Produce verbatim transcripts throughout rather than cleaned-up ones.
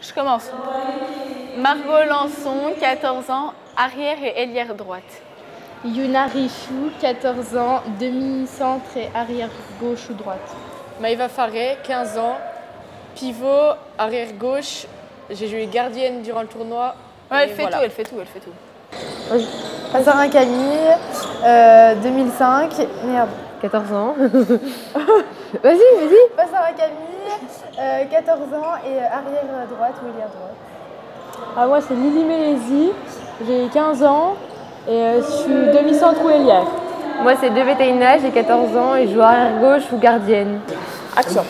Je commence. Margot Lançon, quatorze ans, arrière et ailière droite. Yuna Richou, quatorze ans, demi-centre et arrière gauche ou droite. Maïva Faré, quinze ans, pivot, arrière gauche. J'ai joué gardienne durant le tournoi. Ouais, elle fait voilà. tout, elle fait tout, elle fait tout. Passarin Camille, euh, deux mille cinq, merde. quatorze ans. Vas-y, vas-y. Passarin Camille, euh, quatorze ans et arrière droite ou ailière droite. Ah, moi c'est Lily Mélési, j'ai quinze ans et euh, je suis demi-centre ou ailière. Moi c'est De Vétaïna, j'ai quatorze ans et je joue arrière gauche ou gardienne. Action.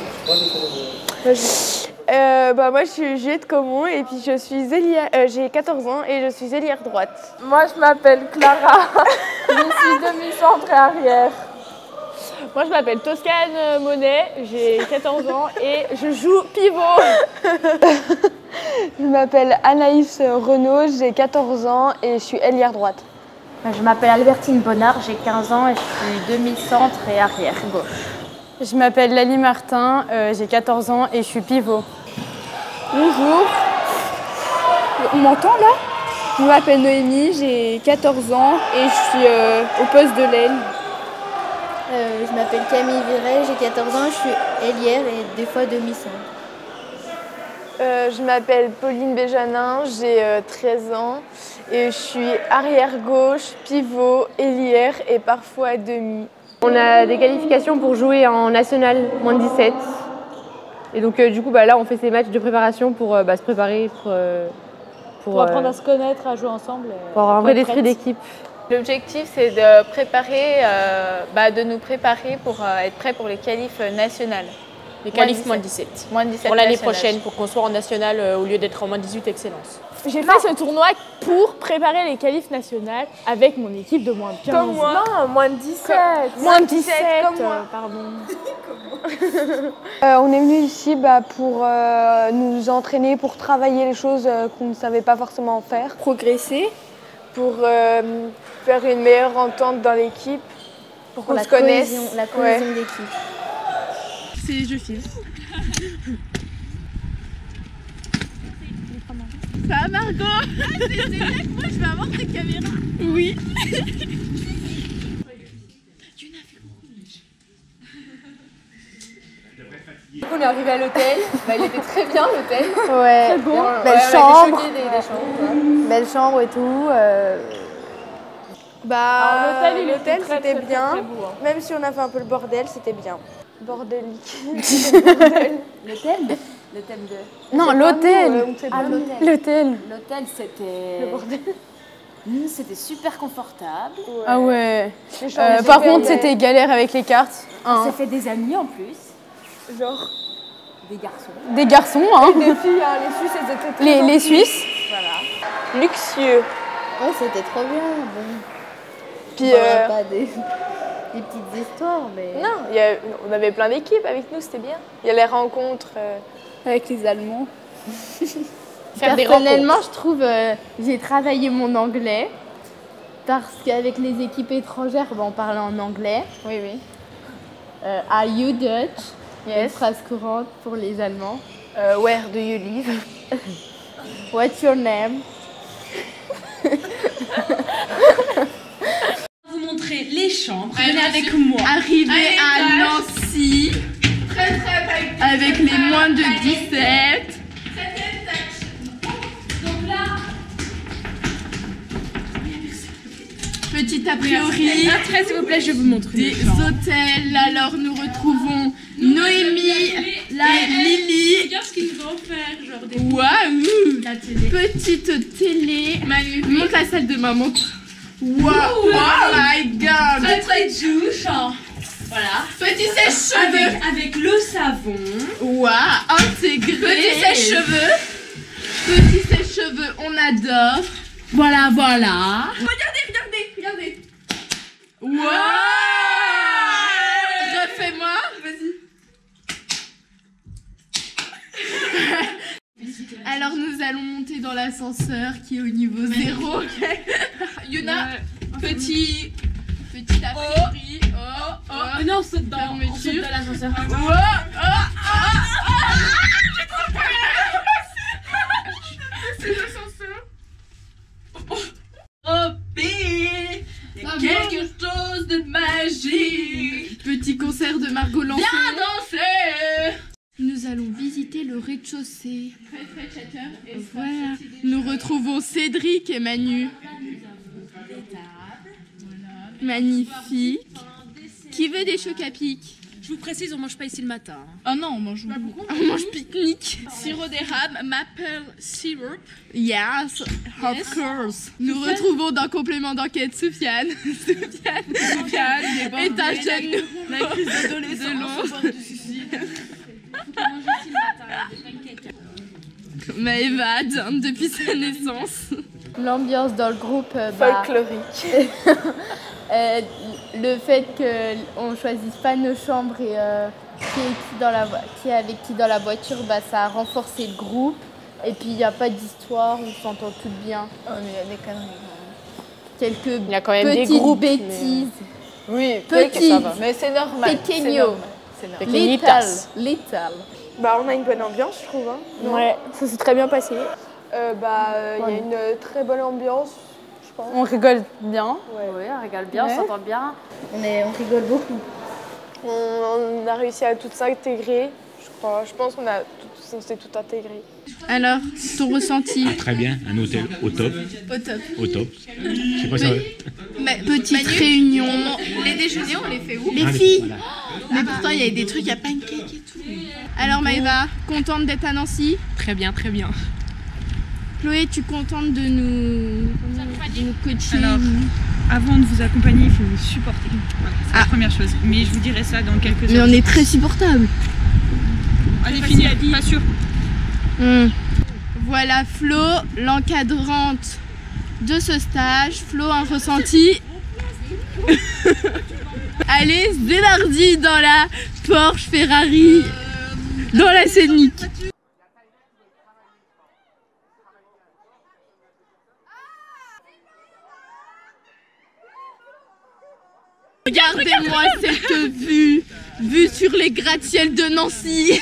Euh, bah moi je suis Juliette Comon et puis je suis ailière, euh, j'ai quatorze ans et je suis ailière droite. Moi je m'appelle Clara, je suis demi-centre et arrière. Moi, je m'appelle Toscane Monet, j'ai quatorze ans et je joue pivot. Je m'appelle Anaïs Renaud, j'ai quatorze ans et je suis ailière droite. Je m'appelle Albertine Bonnard, j'ai quinze ans et je suis demi-centre et arrière gauche. Je m'appelle Lali Martin, euh, j'ai quatorze ans et je suis pivot. Bonjour, on m'entend là? Je m'appelle Noémie, j'ai quatorze ans et je suis euh, au poste de l'aile. Euh, je m'appelle Camille Viret, j'ai quatorze ans, je suis ailière et des fois demi-centre. Euh, je m'appelle Pauline Béjanin, j'ai euh, treize ans et je suis arrière gauche, pivot, ailière et parfois demi. On a des qualifications pour jouer en national moins de dix-sept. Et donc euh, du coup bah, là on fait ces matchs de préparation pour euh, bah, se préparer pour, euh, pour, pour apprendre euh, à se connaître, à jouer ensemble. Pour avoir un vrai esprit d'équipe. L'objectif, c'est de préparer, euh, bah, de nous préparer pour euh, être prêts pour les qualifs nationales. Les qualifs moins de dix-sept. Moins de dix-sept pour l'année nationales. prochaine, pour qu'on soit en national euh, au lieu d'être en moins dix-huit excellence. J'ai fait ce tournoi pour préparer les qualifs nationales avec mon équipe de moins de quinze. Comme moi. Non, moins de dix-sept. Comme... Moins de dix-sept, comme moi. Euh, pardon. euh, on est venu ici bah, pour euh, nous entraîner, pour travailler les choses euh, qu'on ne savait pas forcément faire. Progresser. Pour euh, faire une meilleure entente dans l'équipe, pour qu'on se connaisse. La cohésion ouais. d'équipe. C'est je filme. Ça va Margot? C'est génial que moi je vais avoir ta caméra. Oui. On est arrivé à l'hôtel, bah, il était très bien l'hôtel. Ouais, très beau. Belle ouais, chambre, des, des, des chambres, belle chambre et tout. Euh... Bah, l'hôtel c'était très, bien, très, très beau, hein. Même si on a fait un peu le bordel, c'était bien. Bordelique. L'hôtel? L'hôtel de... Non, l'hôtel. Ah, l'hôtel. L'hôtel. L'hôtel, c'était... Le bordel. Mmh, c'était super confortable. Ouais. Ah ouais. Euh, par contre, c'était galère avec les cartes. On Hein. s'est fait des amis en plus. Genre des garçons. Des garçons, hein. Des filles, hein. Les Suisses, elles étaient très Les, les gentilles. Suisses. Voilà. Luxueux. Ouais, c'était trop bien. Bon. Puis, On euh... pas des... des petites histoires, mais... Non, il y a... on avait plein d'équipes avec nous, c'était bien. Il y a les rencontres. Euh... Avec les Allemands. Faire Personnellement, je trouve euh, j'ai travaillé mon anglais parce qu'avec les équipes étrangères, bah, on parlait en anglais. Oui, oui. Euh, Are you Dutch? Yes. Une phrase courante pour les Allemands. Euh, where do you live? What's your name? Vous montrer les chambres. Venez avec moi. Arrivé à Nancy. Très très avec les moins de dix-sept. Donc là, Petit a priori. après s'il vous plaît, je vous montre Des hôtels. Alors nous retrouvons Noémie, la Lily. Regarde ce qu'ils nous ont offert, genre des Waouh! la télé. Petite télé. Magnifique. Montre la salle de maman. Waouh! Oh my god! Très très douche. Voilà. Petit sèche-cheveux. Avec, avec le savon. Waouh! Intégré. Petit sèche-cheveux. Petit sèche-cheveux, on adore. Voilà, voilà. Regardez, regardez, regardez. Waouh! Refais-moi. Vas-y. Alors nous allons monter dans l'ascenseur qui est au niveau zéro. Yuna, petit, petit a priori. Oh, oh, oh. Non, on saute dans, on saute dans l'ascenseur. Oh, oh, oh, oh, oh. J'ai trop peur. Margot Lançon. Viens danser. Nous allons visiter le rez-de-chaussée. Voilà. Nous retrouvons Cédric et Manu. Magnifique. Qui veut des chocs à pic? Je vous précise, on mange pas ici le matin. Ah non, on mange, on mange pique-nique. Sirop d'érable, maple syrup. Yes, of yes. course. Nous Soufiane. Retrouvons dans complément d'enquête Soufiane. Soufiane, Soufiane est un jeune la crise d'adolescence du suicide. Maëva donne depuis sa naissance. L'ambiance dans le groupe, euh, bah, folklorique. euh, le fait qu'on ne choisisse pas nos chambres et euh, qui, est qui, dans la, qui est avec qui dans la voiture, bah, ça a renforcé le groupe. Et puis il n'y a pas d'histoire, on s'entend toutes bien. Oh, mais il y a des conneries. Quelques il y a quand même petites des groupes, bêtises. Mais... Oui, petites. Ça va. Mais c'est normal. Pequeño. Létal. Létal. Bah, on a une bonne ambiance, je trouve. Hein. Ouais, ça s'est très bien passé. Euh, bah, il ouais. y a une très bonne ambiance, je pense. On rigole bien. Ouais, ouais on rigole bien, ouais. On s'entend bien. On, est, on rigole beaucoup. On, on a réussi à tout s'intégrer, je crois. Je pense qu'on a tout, on s'est tout intégré. Alors, ton ressenti? Très bien, un hôtel au top. Au top. Au top. Je sais pas ça. Ma petite Manu, réunion. On, les déjeuners, on les fait où? Les ah, filles. Voilà. Mais pourtant, il y avait des trucs à pancake et tout. Alors Maëva, contente d'être à Nancy? Très bien, très bien. Chloé, tu es contente de nous, de nous coacher? Alors, avant de vous accompagner, il faut vous supporter. Voilà, c'est ah. la première chose. Mais je vous dirai ça dans quelques heures. Mais on est très supportable. Allez, fini à dire. Pas sûr. Mmh. Voilà Flo, l'encadrante de ce stage. Flo, un ressenti. Allez, Zénardi dans la Porsche Ferrari, dans la Scénic. Regardez-moi cette vue, vue sur les gratte-ciels de Nancy,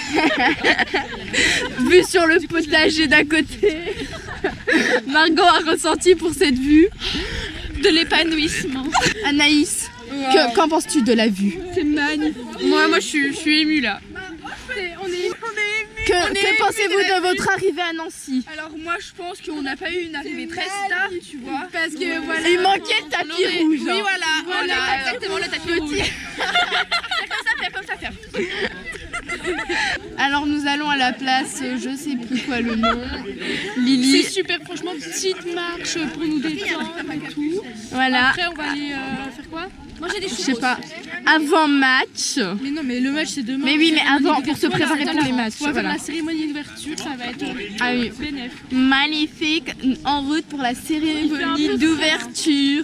vue sur le potager d'à côté. Margot a ressenti pour cette vue de l'épanouissement. Anaïs, wow. Qu'en penses-tu de la vue? C'est magnifique. Moi, moi je, suis, je suis émue là. On est, on est émue. Que, que pensez-vous de, de votre arrivée à Nancy? Alors moi je pense qu'on n'a pas eu une arrivée très star, tu vois. Parce que voilà. Il manquait le tapis aurait... rouge. Oui voilà, voilà, voilà exactement le tapis rouge. C'est comme ça, faire comme ça, faire. Alors nous allons à la place, je sais plus quoi le nom. Lily. C'est super, franchement, petite marche pour nous détendre et tout. Voilà. Après on va aller euh, faire quoi? Manger des choses. Je sais pas. Avant match. Mais non, mais le match c'est demain. Mais oui, mais avant pour se préparer pour les matchs. On va faire la cérémonie d'ouverture, ça va être ah oui. bénéf. Magnifique. En route pour la cérémonie d'ouverture.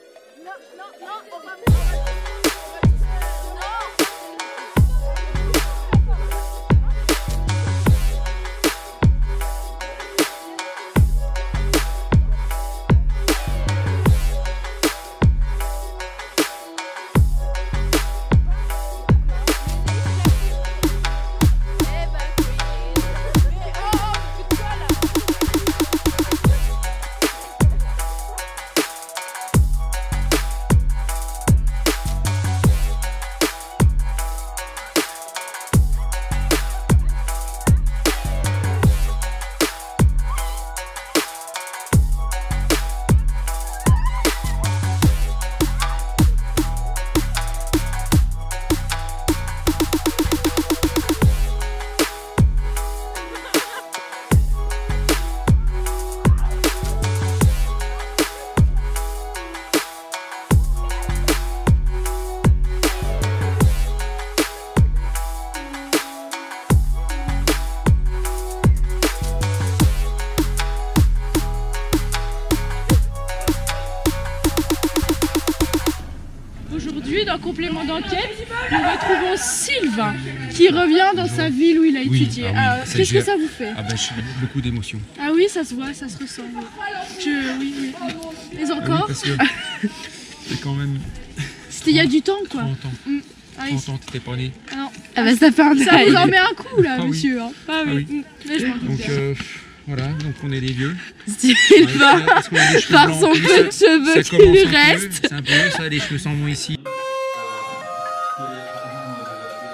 Dans complément d'enquête, nous retrouvons Sylvain qui revient dans sa ville où il a oui, étudié. Ah oui, Qu'est-ce que ça vous fait? Ah bah, j'ai beaucoup d'émotions. Ah oui, ça se voit, ça se ressent. Je, oui, oui. Et encore? Ah oui, c'est quand même. C'était il y a du temps, quoi. trente ans. Mmh. Ah, trente ans, t'étais pas né. Ah non. Ah bah ça fait un Ça vous en met un coup là, ah, monsieur. Oui. Hein. Ah oui. Ah, oui. Mmh. Mais je donc euh, voilà, donc on est des vieux. Sylvain, ouais, par blancs, son peu de cheveux qui lui reste. C'est un peu ça, les cheveux s'en vont ici.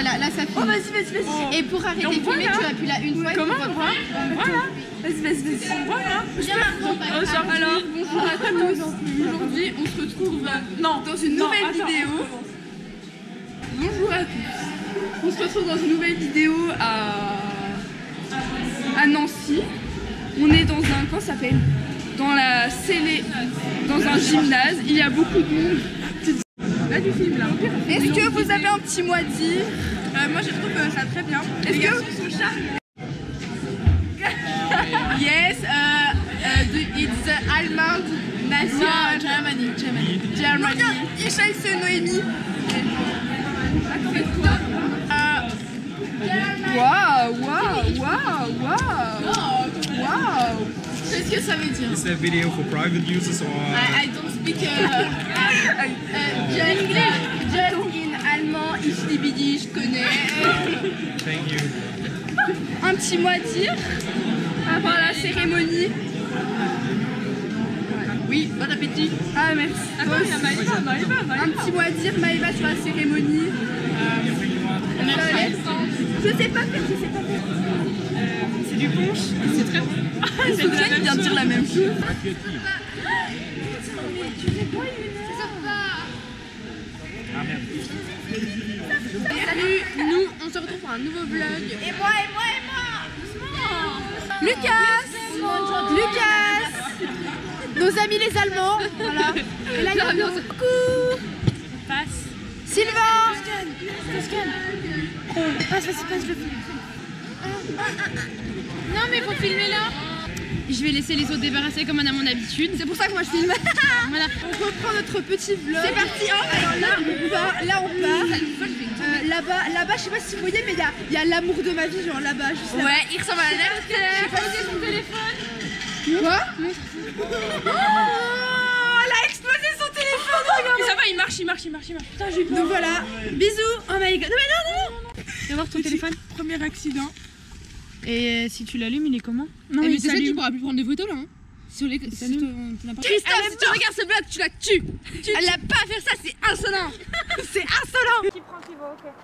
Voilà, là ça filme. Oh, vas-y, vas-y, vas-y. Et pour arrêter de on voit, filmer, là. tu appuies là une fois. Comment et tu on voit? Voilà. Vas-y, vas-y, vas-y. On voit là. Bonjour, alors bonjour à tous. Aujourd'hui, on se retrouve non, dans une Non, nouvelle attends. vidéo. Bonjour à tous. On se retrouve dans une nouvelle vidéo à, à Nancy. On est dans un camp, ça s'appelle dans la Célé, dans un gymnase. Il y a beaucoup de monde. Là, du film là. Est-ce que vous avez un petit mot à dire? euh, Moi, je trouve euh, ça très bien. Est-ce que vous sont charmants? Yes, uh, uh, the, it's the Allemande Nation. No, Germany, Germany. Germany. Non, ich heiße Noémie. Waouh, waouh, waouh, waouh. Waouh. Qu'est-ce que ça veut dire? Is that video for private users or? I, I don't speak uh, uh, uh, just, just in allemand, ich liebe dich, je connais. Thank you. Un petit mot à dire avant la cérémonie. Oui, bon appétit. Ah merci. Attends, il y a Maëva, Maëva, Maëva. Un petit mot à dire, Maëva, sur la cérémonie. Euh, je sais pas faire, je sais pas faire. Euh, c'est du punch, c'est très bon. C'est bien qui vient de dire la même chose. Salut, nous on se retrouve pour un nouveau vlog. Et moi, et moi, et moi. Lucas, Lucas, nos amis les Allemands, voilà. Et là il y a coucou. Passe. Sylvain. Passe, vas-y, passe le film. Non mais faut filmer là. Je vais laisser les autres débarrasser comme on a mon habitude. C'est pour ça que moi je filme. Voilà. On reprend notre petit vlog. C'est parti. Hein. Alors là on part, là on part. Euh, là-bas, là-bas, je sais pas si vous voyez, mais il y a, y a l'amour de ma vie, genre là-bas, juste là. Ouais, il ressemble à la Je sais pas si son téléphone. Quoi? Oh, elle a explosé son téléphone, regarde. Mais ça va, il marche, il marche, il marche, il marche. Putain, j'ai peur. Donc voilà, bisous. Oh my god. Non mais non, non, non. Viens voir ton téléphone. Premier accident. Et si tu l'allumes, il est comment? Non mais déjà tu pourras plus prendre de photos là. Hein. Sur les... Christophe, si tu regardes ce vlog, tu la tues. Elle n'a pas à faire ça, c'est insolent. C'est insolent. Qui prend qui va, ok.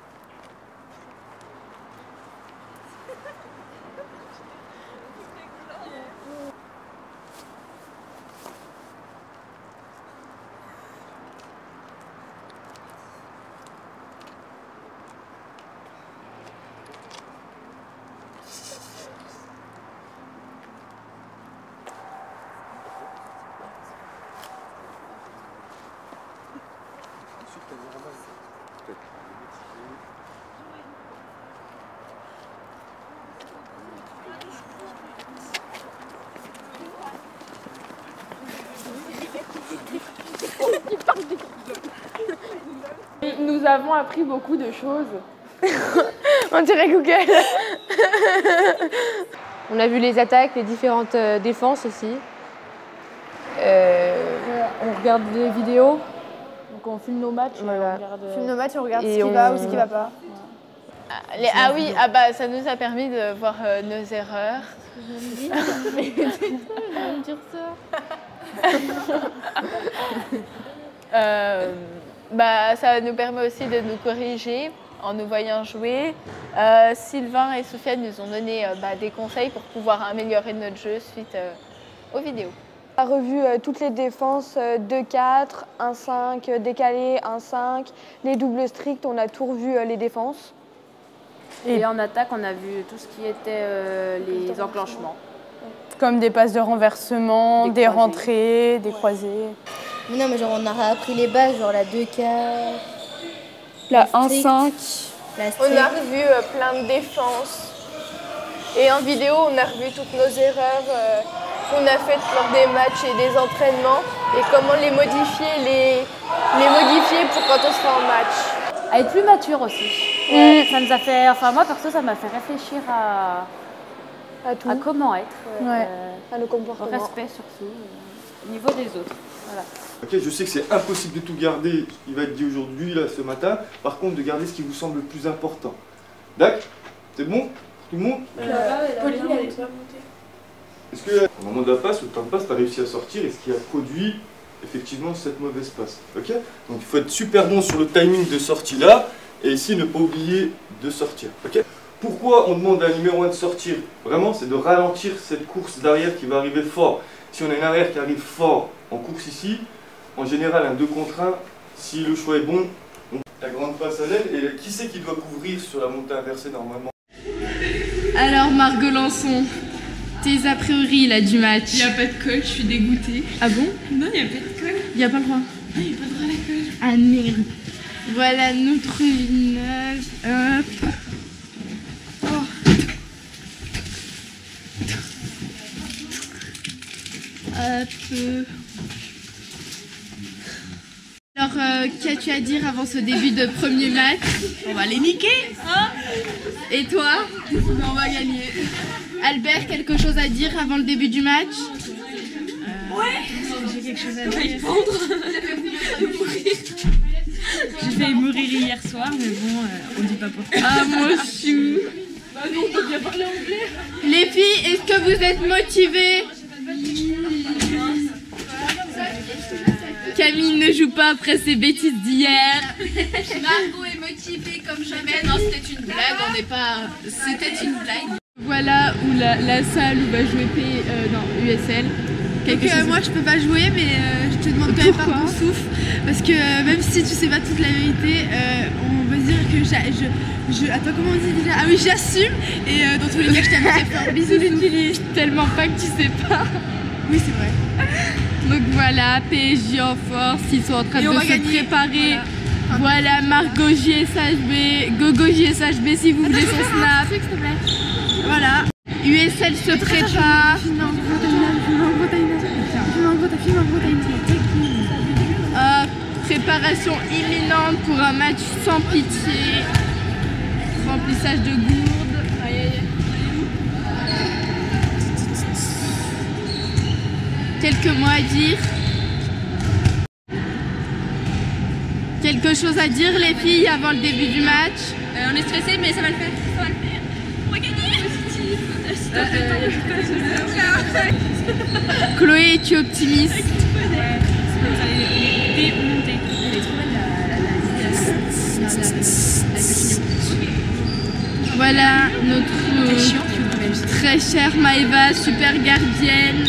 Nous avons appris beaucoup de choses. On dirait Google. On a vu les attaques, les différentes euh, défenses aussi. Euh, on regarde des vidéos. Donc on filme nos matchs. Voilà. On regarde, On filme nos matchs, on regarde Et ce qui on- va ou ce qui va pas. Ah, les- ah oui, ah bah, ça nous a permis de voir euh, nos erreurs. dire ça. Euh, bah, ça nous permet aussi de nous corriger en nous voyant jouer. Euh, Sylvain et Sofiane nous ont donné euh, bah, des conseils pour pouvoir améliorer notre jeu suite euh, aux vidéos. On a revu euh, toutes les défenses, euh, deux quatre, un cinq, euh, décalé, un cinq, les doubles stricts, on a tout revu euh, les défenses. Et en attaque, on a vu tout ce qui était euh, les enclenchements. Comme des passes de renversement, des, Des croisés. rentrées, des croisés. Mais non, mais genre on a appris les bases, genre la deux quatre, La un strict, cinq. la On strict. a revu euh, plein de défenses. Et en vidéo, on a revu toutes nos erreurs euh, qu'on a faites lors des matchs et des entraînements. Et comment les modifier, les, les modifier pour quand on sera en match. À être plus mature aussi. Ouais, ça nous a fait, enfin moi perso, ça m'a fait réfléchir à, À tout, à comment être, Ouais. euh, à nos au comportements. respect surtout, euh, au niveau des autres. Voilà. Ok, je sais que c'est impossible de tout garder ce qui va être dit aujourd'hui, là, ce matin. Par contre, de garder ce qui vous semble le plus important. D'accord? C'est bon? Tout le monde? Pauline, elle est pas Est-ce que, au moment de la passe, le temps de passe, tu as réussi à sortir et ce qui a produit effectivement cette mauvaise passe? Ok? Donc il faut être super bon sur le timing de sortie là. Et ici, ne pas oublier de sortir. Okay, pourquoi on demande à un numéro un de sortir? Vraiment, c'est de ralentir cette course d'arrière qui va arriver fort. Si on a une arrière qui arrive fort en course ici, en général, un deux contre un, si le choix est bon, on... la grande passe à l'aile. Et qui c'est qui doit couvrir sur la montée inversée normalement? Alors Margot Lançon, tes a priori là du match? Il n'y a pas de colle, je suis dégoûtée. Ah bon? Non, il n'y a pas de colle. Il n'y a pas le droit? Non, il n'y a pas le droit à la colle. Ah merde. Voilà notre village. Hop. Oh. Hop. Alors, euh, qu'as-tu à dire avant ce début de premier match? On va les niquer, hein? Et toi? On va gagner. Albert, quelque chose à dire avant le début du match? euh, Ouais. J'ai quelque chose à dire. J'ai failli mourir hier soir, mais bon, euh, on dit pas pourquoi. Ah, moi aussi. Bah non, on peut bien parler anglais. Les filles, est-ce que vous êtes motivées? Camille ne joue pas après ses bêtises d'hier. Margot est motivée comme jamais. Non, c'était une blague, on n'est pas... C'était une blague. Voilà où la, la salle où va jouer P... Euh, non, U S L. Donc euh, moi je peux pas jouer, mais euh, je te demande quand même pas ton souffle. Parce que euh, même si tu sais pas toute la vérité, euh, on va dire que je, je... Attends, comment on dit déjà? Ah oui, j'assume. Et euh, dans tous les cas, je t'aime, je te fais un bisou. J'utilise tellement pas que tu sais pas. Oui, c'est vrai. Donc voilà, P S J en force, ils sont en train et de se gagner. préparer. Voilà, voilà Margot J S H B, Gogo J S H B si vous voulez son snap. Truc, s'il te plaît. Voilà, U S L se prépare. Hop, préparation imminente pour un match sans pitié. Remplissage de gourdes. Aïe, aïe, aïe. Quelques mots à dire. Quelque chose à dire les filles avant le début du match? euh, On est stressé mais ça va le faire. Ça va le faire. On va gagner. Positif. Euh, euh, Chloé, es-tu optimiste? Ouais. Vous allez démonter. Elle est trop belle la la Voilà notre très chère Maëva, super gardienne.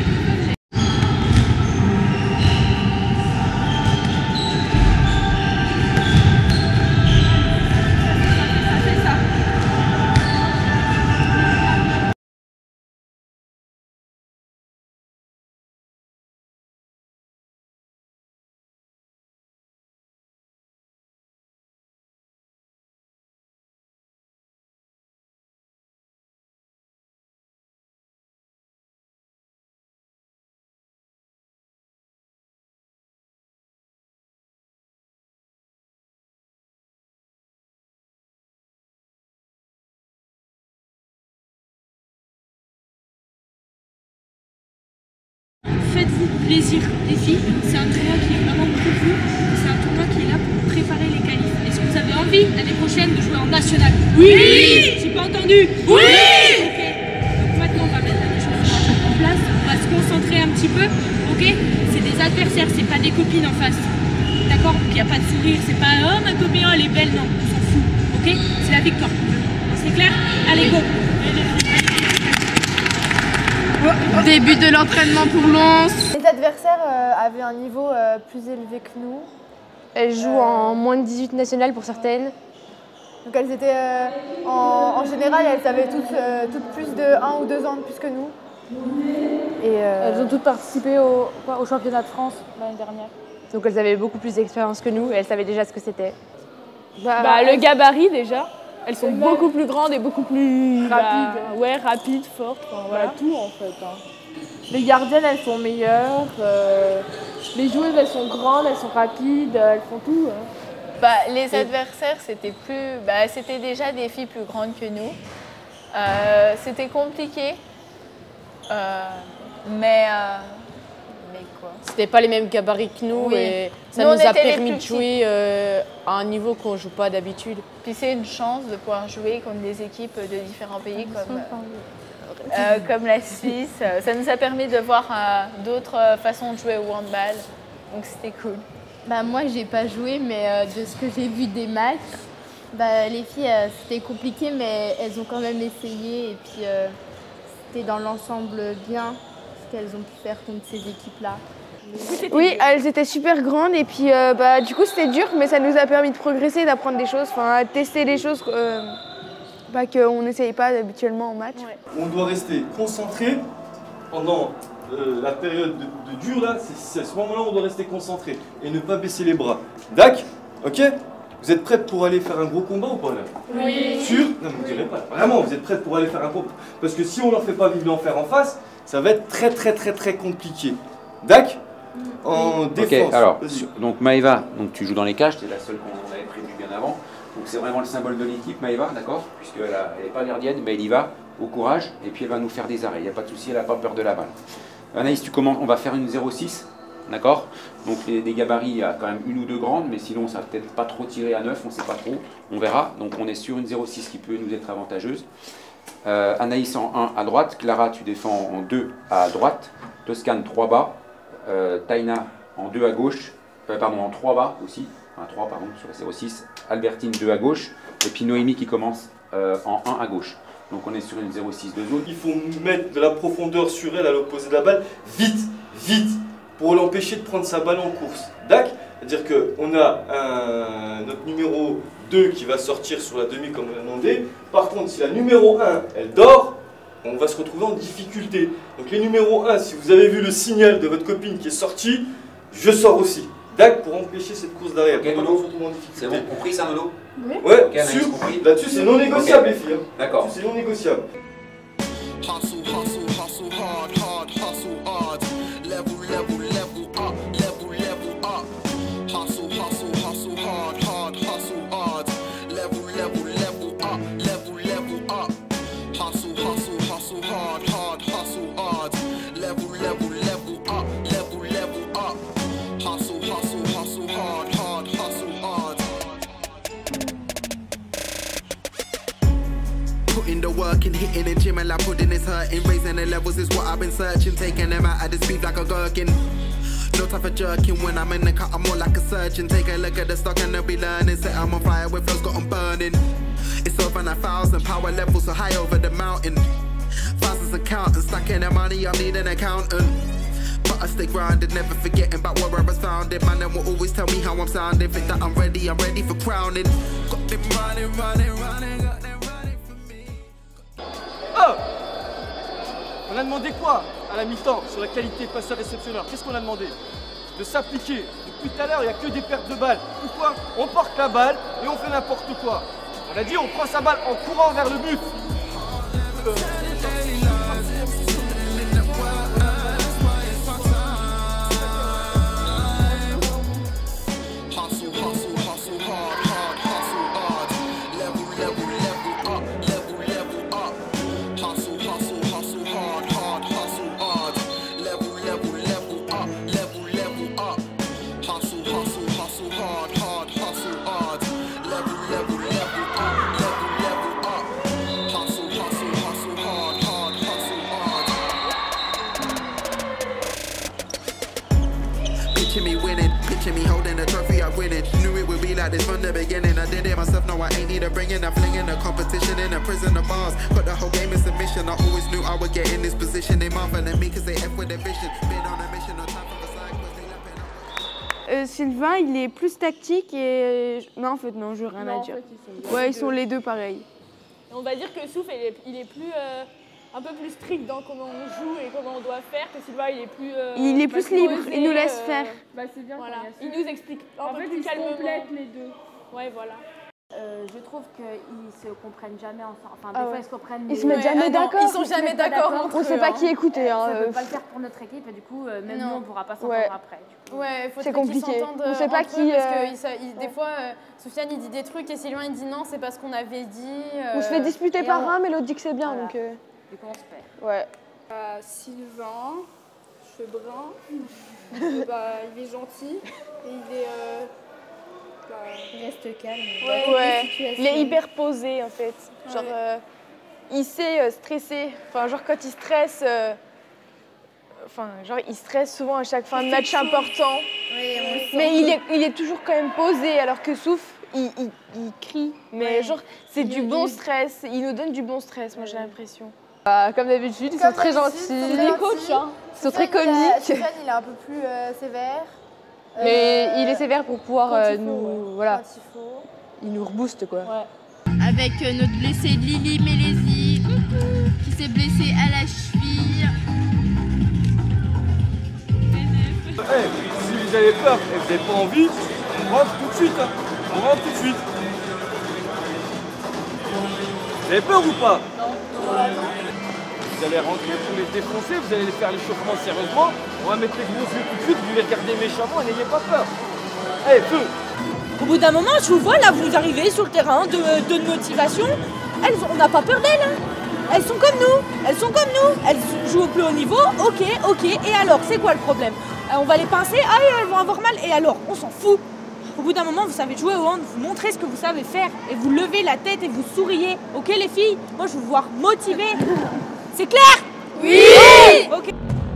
Faites-vous plaisir, les filles. C'est un tournoi qui est vraiment pour vous. C'est un tournoi qui est là pour préparer les qualifs. Est-ce que vous avez envie l'année prochaine de jouer en national? Oui, oui. J'ai pas entendu. Oui, oui. Ok. Donc maintenant, on va mettre les choses en place. On va se concentrer un petit peu. Ok. C'est des adversaires, c'est pas des copines en face. D'accord? Il n'y a pas de sourire. C'est pas oh ma copine, elle est belle. Non, on s'en fout. Ok. C'est la victoire. C'est clair? Allez, go. Début de l'entraînement pour Lens. Les adversaires euh, avaient un niveau euh, plus élevé que nous. Elles jouent euh... en moins de dix-huit nationales pour certaines. Donc elles étaient, euh, en, en général, elles avaient toutes, euh, toutes plus de un ou deux ans de plus que nous. Et euh... elles ont toutes participé au, quoi, au championnat de France l'année dernière. Donc elles avaient beaucoup plus d'expérience que nous et elles savaient déjà ce que c'était. Bah, bah, le gabarit déjà. Elles sont beaucoup plus grandes et beaucoup plus rapides. Bah, ouais, rapides, fortes. Enfin, voilà. Bah, tout en fait. Hein. Les gardiennes, elles sont meilleures. Euh, les joueuses, elles sont grandes, elles sont rapides, elles font tout. Hein. Bah, les adversaires, c'était plus, bah, c'était déjà des filles plus grandes que nous. Euh, c'était compliqué, euh, mais, euh, mais quoi. C'était pas les mêmes gabarits que nous oui. Et ça nous, nous a permis de jouer euh, à un niveau qu'on joue pas d'habitude. Puis c'est une chance de pouvoir jouer contre des équipes de différents pays comme, euh, comme la Suisse. Ça nous a permis de voir euh, d'autres façons de jouer au handball, donc c'était cool. Bah moi j'ai pas joué, mais euh, de ce que j'ai vu des matchs, Bah, les filles, euh, c'était compliqué, mais elles ont quand même essayé. Et puis, euh, c'était dans l'ensemble bien ce qu'elles ont pu faire contre ces équipes-là. Oui, elles étaient super grandes et puis euh, bah, du coup c'était dur, mais ça nous a permis de progresser, d'apprendre des choses, enfin tester des choses euh, bah, qu'on n'essayait pas habituellement en match. Ouais. On doit rester concentré pendant euh, la période de, de dur là, c'est à ce moment-là on doit rester concentré et ne pas baisser les bras. Dac? Ok? Vous êtes prêts pour aller faire un gros combat ou pas là? Oui. Sûr? Non, vous ne direz pas. Vraiment, vous êtes prêts pour aller faire un combat? Parce que si on ne leur fait pas vivre l'enfer en face, ça va être très très très très compliqué. Dac? En défense. Ok, alors, sur- donc Maëva, donc tu joues dans les cages, c'est la seule qu'on avait prévue bien avant. Donc c'est vraiment le symbole de l'équipe, Maëva, d'accord? Puisqu'elle n'est pas gardienne, mais elle y va, au courage, et puis elle va nous faire des arrêts. Il n'y a pas de souci, elle n'a pas peur de la balle. Anaïs, tu commences, on va faire une zéro six, d'accord? Donc les, des gabarits, il y a quand même une ou deux grandes, mais sinon ça va peut-être pas trop tirer à neuf, on ne sait pas trop, on verra. Donc on est sur une zéro six qui peut nous être avantageuse. Euh, Anaïs en un à droite, Clara tu défends en deux à droite, Toscane trois bas, euh, Taina en deux à gauche, euh, pardon en trois bas aussi, enfin trois pardon sur la zéro six, Albertine deux à gauche, et puis Noémie qui commence euh, en un à gauche. Donc on est sur une zéro six de zone. Il faut mettre de la profondeur sur elle à l'opposé de la balle, vite, vite, pour l'empêcher de prendre sa balle en course. Dac? C'est-à-dire qu'on a un, notre numéro deux qui va sortir sur la demi comme on l'a demandé. Par contre, si la numéro un, elle dort, on va se retrouver en difficulté. Donc les numéros un, si vous avez vu le signal de votre copine qui est sortie, je sors aussi. Dac, pour empêcher cette course derrière. Ok, Pour Nono. pas qu'on se retrouve en difficulté. C'est bon, compris ça, Nono? Ouais, Ok, Anaïs, sûr. compris. Là-dessus, c'est non négociable, Ok. les filles. hein. D'accord. Là-dessus, c'est non négociable. Hustle, hustle, hustle hard, hard, hustle hard. Level, level, level up, level, level up. Hustle, hustle, hustle hard, hard, hustle hard. Level, level, level up, level, level up. Hustle, hustle, hustle hard, hard, hustle hard. Level, level, level up, level, level up. Hustle, hustle, hustle hard, hard, hustle hard. Putting the work and hitting the gym and like pudding is hurting. Raising the levels is what I've been searching. Taking them out at the speed like a gherkin. No time for jerking when I'm in the cut, I'm more like a surgeon. Take a look at the stock and they'll be learning. Set I'm on fire with flows got 'em burning. It's over nine thousand, power levels so high over the mountain. Thousands of accountants, stacking their money, I need an accountant. But I stay grounded, never forgetting about where I was founded. Man, them will always tell me how I'm sounding. Think that I'm ready, I'm ready for crowning. Got them running, running, running, got them running for me. Oh! On a demandé quoi à la mi-temps sur la qualité passeur-réceptionneur? Qu'est-ce qu'on a demandé? De s'appliquer. Depuis tout à l'heure, il n'y a que des pertes de balles. Pourquoi? On porte la balle et on fait n'importe quoi. On a dit on prend sa balle en courant vers le but. Euh, Hustle, hustle, hustle hard, hard, hustle hard. Level, level, level up, level, level up. Hustle, hustle, hustle hard, hard, hustle hard. Level, level, level up, level, level up. Hustle, hustle, hustle hard, hard, hustle hard. Level, level, level up, level, level up. Hustle, hustle, hustle hard, hard, hustle hard. Picture me winning, picture me holding the trophy I'm winning. Knew it would be like this from the beginning. I did it myself, no I ain't need a bringing. I'm flinging the competition in a prison of bars. Got the whole game in submission. I always knew I would get in this position. They marvel at me cause they F with their vision. Been on a mission, no time for the side quest. They lapping up. Euh, Sylvain, il est plus tactique et... Non, en fait, non, je rien Non, à en dire. fait, ils sont Ouais, les ils sont deux. les deux pareils. On va dire que Souf, il est, il est plus, euh, un peu plus strict dans comment on joue et comment on doit faire, que Sylvain, il est plus... euh, Il est plus libre, posé, il nous laisse euh, faire. Bah, c'est bien. Voilà, quand il il y a ça. nous explique un En peu fait, plus ils se calmement. complètent les deux. Ouais, voilà. Euh, je trouve qu'ils se comprennent jamais ensemble. Enfin, des Ah fois, ouais. ils se comprennent. Ils mais- se mettent Ouais, jamais ah non, d'accord. Ils sont jamais d'accord entre On eux. sait pas hein. qui écouter. Hein. Ça euh, peut pas le faire pour notre équipe, et du coup, euh, même Non. nous, on pourra pas s'entendre Ouais. après. Du coup. Ouais, faut C'est qu'ils compliqué. s'entendent, On sait pas entre eux, qui, Parce euh, que il sa- il- des fois, euh, Soufiane il dit des trucs et Sylvain il dit non, c'est pas ce qu'on avait dit. euh, On se fait disputer et par on- un, mais l'autre dit que c'est bien. Voilà. Donc, euh, Du coup, on se perd. ouais. Euh, Sylvain, cheveux bruns, bah, il est gentil et il est. Euh, bah, Il reste calme. Ouais, Ouais, il est hyper posé en fait. Genre, Ouais. euh, il sait euh, stresser. Enfin, genre quand il stresse, euh, enfin, genre, il stresse souvent à chaque fin de match important. Oui, on le sent. Mais il est, il est toujours quand même posé, alors que Souf, il, il, il crie. Mais Ouais. genre, c'est du bon stress. Il nous donne du bon stress, moi j'ai l'impression. Bah, comme d'habitude, ils sont très gentils. Les coachs, hein. Ils sont très Sofiane, il a- comiques. Sofiane, il est un peu plus euh, sévère. Mais Euh, il est sévère pour pouvoir quand euh, il faut, nous. ouais. Voilà. Quand il faut. Il nous rebooste quoi. Avec euh, notre blessée Lily Mélési, qui s'est blessée à la cheville. Hey, si vous avez peur et vous n'avez pas envie, on rentre tout de suite. Hein. On rentre tout de suite. Vous avez peur ou pas? Non. Vous allez rentrer pour les défoncer, vous allez faire l'échauffement sérieusement. On va mettre les gros yeux tout de suite, vous les regardez méchamment et n'ayez pas peur. Hey, feu! Au bout d'un moment, je vous vois, là, vous arrivez sur le terrain de, de motivation. Elles, on n'a pas peur d'elles. Hein. Elles sont comme nous. Elles sont comme nous. Elles jouent au plus haut niveau. Ok, ok. Et alors, c'est quoi le problème? euh, On va les pincer. Ah, elles vont avoir mal. Et alors, on s'en fout. Au bout d'un moment, vous savez jouer au hand. Vous montrez ce que vous savez faire. Et vous levez la tête et vous souriez. Ok, les filles? Moi, je veux vous voir motivées. C'est clair? Oui, oui. Ok.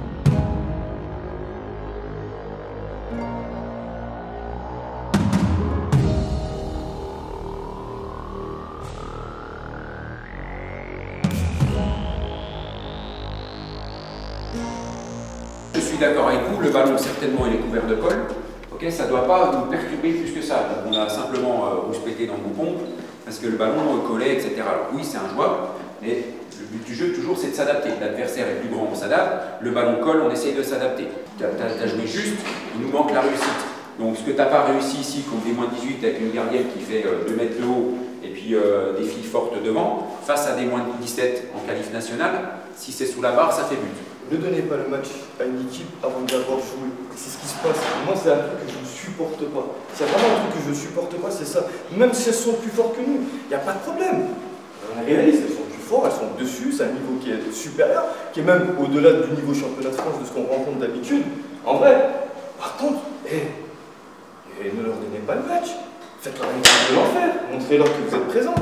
Je suis d'accord avec vous, le ballon certainement il est couvert de colle. Ok, ça ne doit pas nous perturber plus que ça. Donc, on a simplement euh, rouspété dans nos pompes parce que le ballon collait, et cetera. Alors oui, c'est injouable, mais le but du jeu toujours c'est de s'adapter. L'adversaire est plus grand, on s'adapte. Le ballon colle, on essaye de s'adapter. Tu as joué juste, il nous manque la réussite. Donc ce que tu n'as pas réussi ici, comme des moins dix-huit avec une gardienne qui fait euh, deux mètres de haut et puis euh, des filles fortes devant, face à des moins de dix-sept en qualif national, si c'est sous la barre, ça fait but. Ne donnez pas le match à une équipe avant d'avoir joué. C'est ce qui se passe. Moi, c'est un truc que je ne supporte pas. C'est vraiment un truc que je ne supporte pas, c'est ça. Même si elles sont plus fortes que nous, il n'y a pas de problème. On réalise, elles sont plus fortes, elles sont dessus, c'est un niveau qui est supérieur, qui est même au-delà du niveau championnat de France, de ce qu'on rencontre d'habitude. En vrai, par contre, eh, eh, ne leur donnez pas le match. Faites-leur une carte de l'enfer. Montrez-leur que vous êtes présente.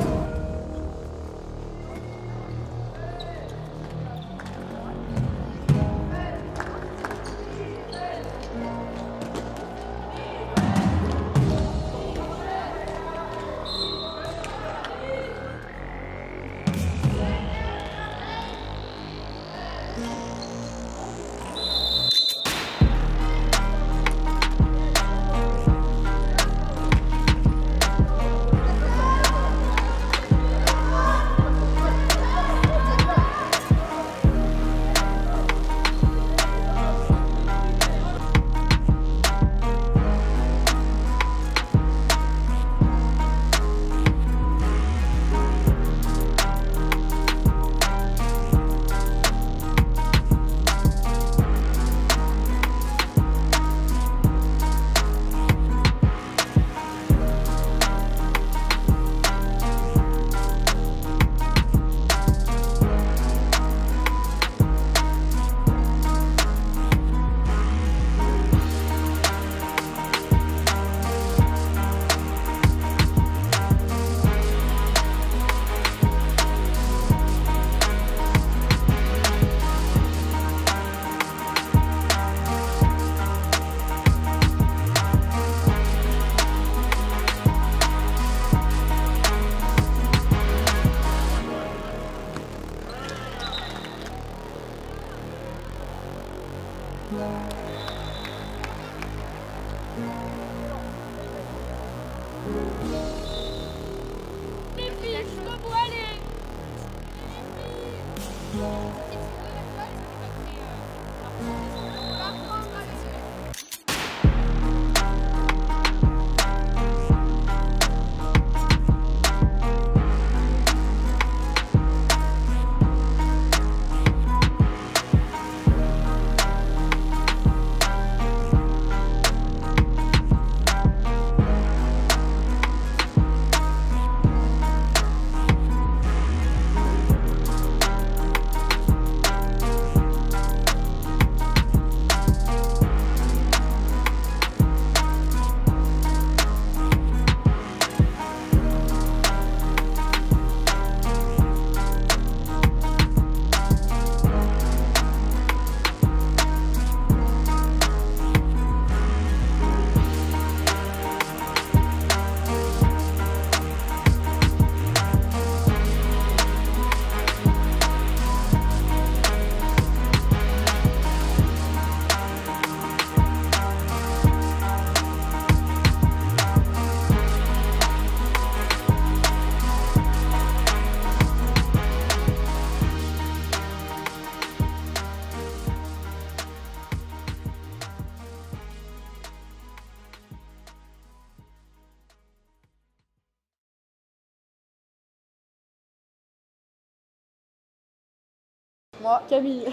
Moi. Camille.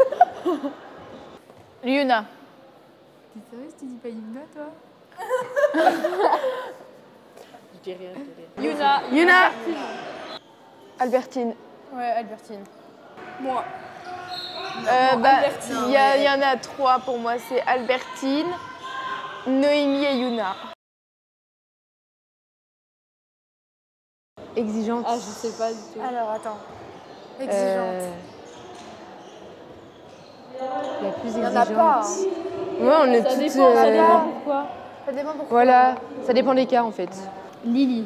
Yuna. T'es sérieuse, tu dis pas Yuna, toi? Je dis rien, je dis rien. Yuna. Yuna. Albertine. Ouais, Albertine. Moi. Euh, Non, bah, Albertine. il y, a- il y en a trois pour moi. C'est Albertine, Noémie et Yuna. Exigeante. Ah, je sais pas du tout. Alors, attends. Exigeante. Euh, La plus Il y en exigeante. a pas. Ouais, on est Ça toutes. dépend, ça euh, dépend pourquoi. Ça dépend pourquoi. Voilà, ça dépend des cas en fait. Lily.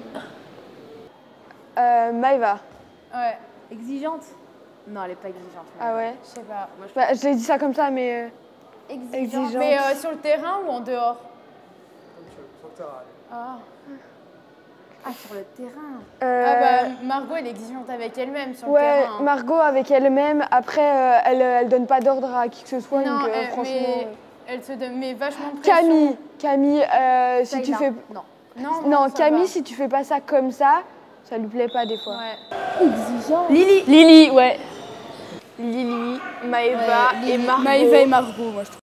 Euh, Maëva. Ouais. Exigeante? Non, elle est pas exigeante. Ah ouais. Je sais pas. Bah, je l'ai dit ça comme ça, mais. euh, Exigeante. Exigeante. Mais euh, sur le terrain ou en dehors? Ah. Ah, sur le terrain. euh, Ah bah, Margot, elle est exigeante avec elle-même sur le ouais, terrain. hein. Margot avec elle-même. Après, euh, elle, elle donne pas d'ordre à qui que ce soit. Non, donc, euh, elle- franchement. mais euh, elle se donne mais vachement de pression. Camille, Camille, euh, si tu Taïla. fais. Non. Non, Non, ça Camille, va. si tu fais pas ça comme ça, ça lui plaît pas des fois. Ouais. Exigeante. Lily. Lily, ouais. Lily, Maëva Ouais, et Lily. Margot. Maëva et Margot, moi je trouve.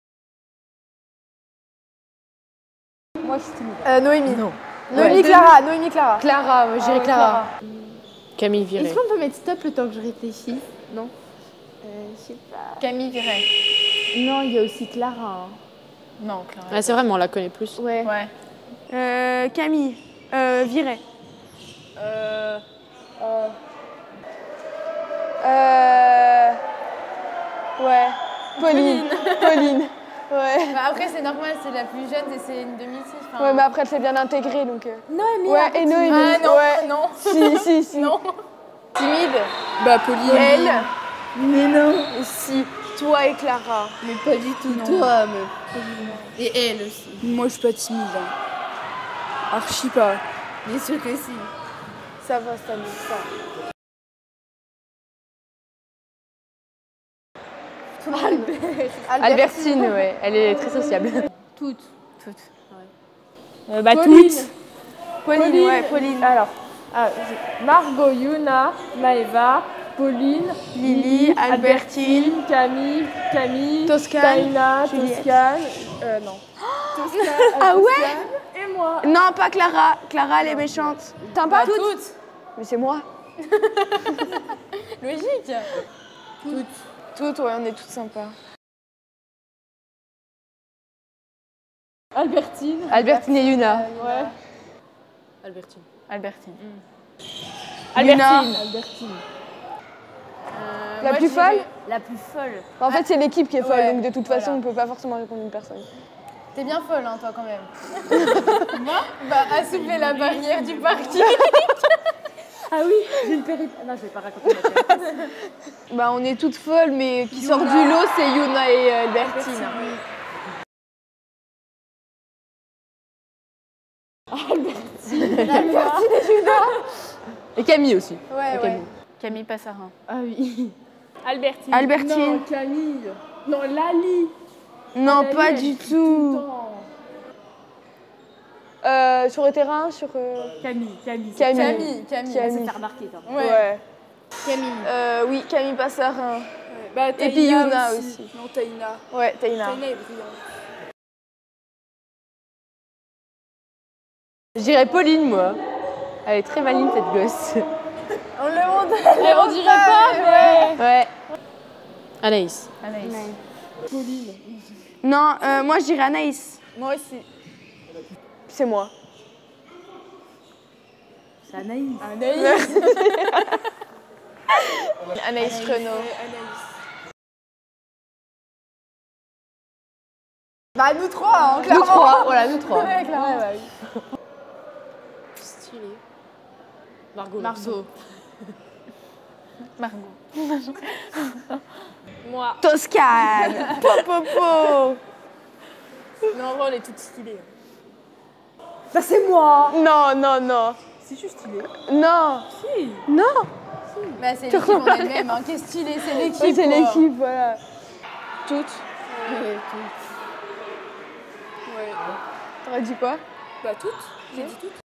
Moi, je suis timide. Euh, Noémie. Non. Noémie Ouais. Clara, Noémie Clara. Clara, moi je dirais Ah ouais, Clara. Camille Viré. Est-ce qu'on peut mettre stop le temps que je réfléchisse? Non. Euh, je sais pas. Camille Viret. Non, il y a aussi Clara. hein. Non, Clara. Ah, c'est vrai, mais on la connaît plus. Ouais. Ouais. Euh, Camille, euh, Viret. Euh, Euh. Ouais. Pauline. Pauline. Ouais. bah après, c'est normal, c'est la plus jeune et c'est une deux mille six. enfin- Ouais, mais après, elle s'est bien intégrée donc. euh. Noémie. Ouais, arrête. et Noémie. Ah non, Ouais. non. Si, si, si. Non. Timide. Bah, Pauline. Elle. Mais non. Si. Toi et Clara. Mais pas du tout. Non. Toi, mais. Et elle aussi. Moi je suis pas timide. Hein. Archi pas. Bien sûr que si. Ça va, ça va, ça. Albert. Albertine, ouais, elle est très sociable. Toutes. Toutes. Euh, bah, Pauline. toutes. Pauline, ouais, Pauline. Alors, ah, je- Margot, Yuna, Maëva, Pauline, Lily, Albertine, Camille, Camille, Toscane, Taïna, Juliette. Toscane, euh, non. Toscane, Ah Toscane ouais. Et moi. Non, pas Clara. Clara, elle est méchante. Sympa. Bah, toutes. Mais c'est moi. Logique. Toutes. Toutes, ouais, on est toutes sympas. Albertine. Albertine et Yuna. Ouais. Albertine. Albertine. Albertine. Albertine. Euh, La moi, plus je dirais- folle. La plus folle. En fait, c'est l'équipe qui est folle, Ouais, donc de toute voilà. façon, on peut pas forcément répondre une personne. T'es bien folle, hein, toi, quand même. Moi Bah, à soulever la barrière du parking. Ah oui, j'ai une péripétie. Non, je vais pas raconter ma péripétie. Bah, on est toutes folles, mais qui sort du lot, c'est Yuna et euh, Albertine. Albertine. Albertine et Yuna. Et Camille aussi. Ouais, Et ouais. Camille. Camille Passarin. Ah oui. Albertine. Albertine. Non, Camille. Non, Lali. Non, Lali, pas elle du crie tout. le temps. Euh, sur le terrain, sur. euh, Camille, Camille. c'est- Camille. Camille, Camille. Ça Camille. s'est fait remarquer, toi. Ouais. Ouais. Camille. Euh, oui, Camille Passarin. Bah, Et Taïna puis Yuna aussi. aussi. Non, Taïna. Ouais, Taïna. Taïna est brillante. Je dirais Pauline, moi. Elle est très maligne, cette gosse. On le montre. Mais on dirait pas, mais. Ouais. Anaïs. Anaïs. Pauline. Non, euh, moi, je dirais Anaïs. Moi aussi. C'est moi. C'est Anaïs. Anaïs. Anaïs Renaud. Bah, nous trois, hein, clairement. Nous trois, voilà, nous trois. Ouais, clairement. Stylé. Margot. Margot. Margot. Moi. Toscane. Popopo. Non, en vrai, on est toutes stylées. Bah, c'est moi. Non, non, non. Si, je suis stylée. Non. Si. Non. Bah, c'est l'équipe en elle-même, hein. Qu'est-ce qu'il est, c'est l'équipe. Ouais, c'est quoi. l'équipe, voilà. Toutes. Ouais, toutes. Ouais. T'aurais dit quoi? Bah, toutes. J'ai dit toutes.